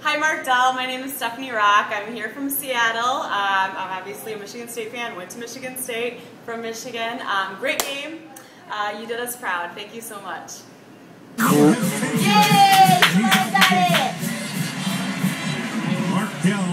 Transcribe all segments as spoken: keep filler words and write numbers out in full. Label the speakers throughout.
Speaker 1: Hi Mark Dell, my name is Stephanie Rock. I'm here from Seattle. Um, I'm obviously a Michigan State fan, went to Michigan State from Michigan. Um, great game. Uh, you did us proud. Thank you so much.
Speaker 2: Yay! Well got it!
Speaker 3: Mark Dell.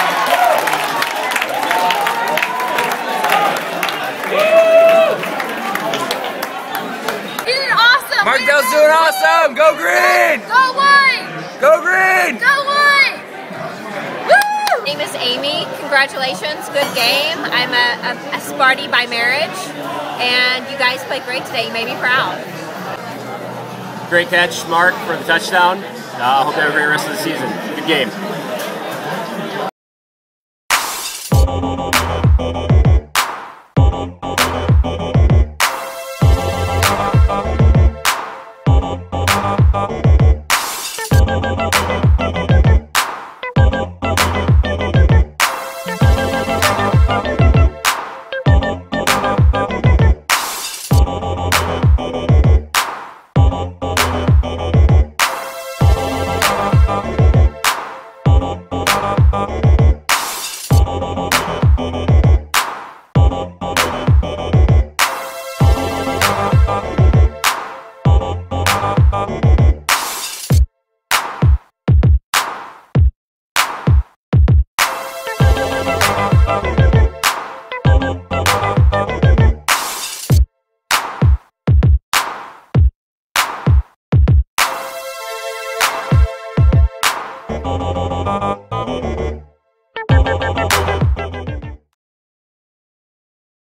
Speaker 2: You did awesome!
Speaker 4: Mark Dell's doing awesome! Go green!
Speaker 2: Go white!
Speaker 4: Go green!
Speaker 2: Go white! Woo!
Speaker 5: My name is Amy. Congratulations, good game. I'm a, a, a Sparty by marriage, and you guys played great today. You made me proud.
Speaker 6: Great catch, Mark, for the touchdown. I uh, hope you have a great rest of the season. Good game.